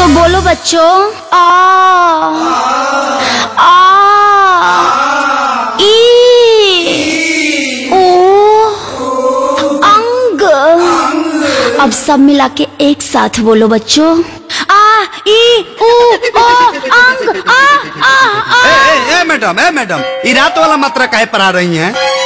बोलो बच्चों। आ आ ई ओ अंग। अब सब मिला के एक साथ बोलो बच्चों। आ ई उ ओ अंग। आ आ आ। मैडम, ये रात वाला मात्रा काहे पढ़ा रही हैं?